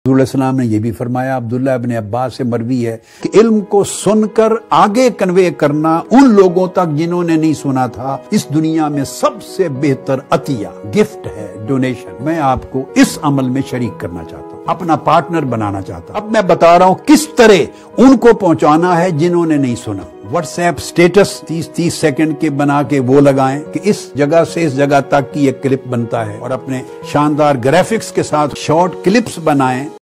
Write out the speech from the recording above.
सलाम ने यह भी फरमाया, अब्दुल्लाह इब्न अब्बास से मरवी है कि इल्म को सुनकर आगे कन्वे करना उन लोगों तक जिन्होंने नहीं सुना था, इस दुनिया में सबसे बेहतर अतिया गिफ्ट है, डोनेशन। मैं आपको इस अमल में शरीक करना चाहता हूँ, अपना पार्टनर बनाना चाहता हूँ। अब मैं बता रहा हूँ किस तरह उनको पहुंचाना है जिन्होंने नहीं सुना। व्हाट्सएप स्टेटस 30-30 सेकंड के बना के वो लगाएं कि इस जगह से इस जगह तक की एक क्लिप बनता है, और अपने शानदार ग्राफिक्स के साथ शॉर्ट क्लिप्स बनाएं।